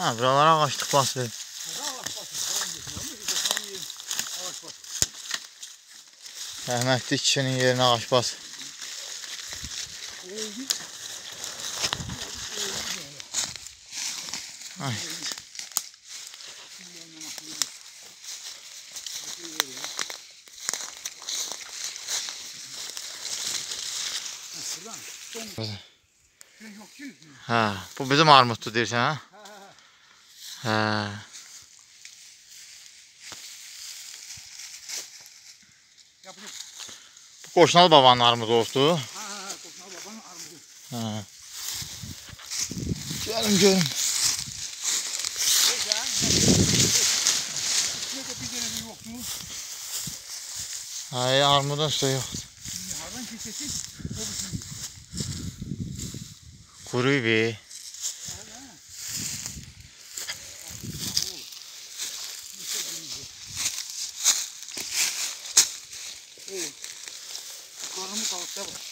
Ha, buralara ağaçlık basır. Rəhmətli kişinin yerinə ağaç bas. Ay. Ha, bu bizim armutdur deyirsən, ha? Ha. Bu Qoşnalı babanın armudu oldu. Qoşnalı babanın armudu. Ha. Gəlin görüm. Ay, armudun üstə yoxdur. Hardan keçəcək? Quruyub. Qarnımı qalıqda var.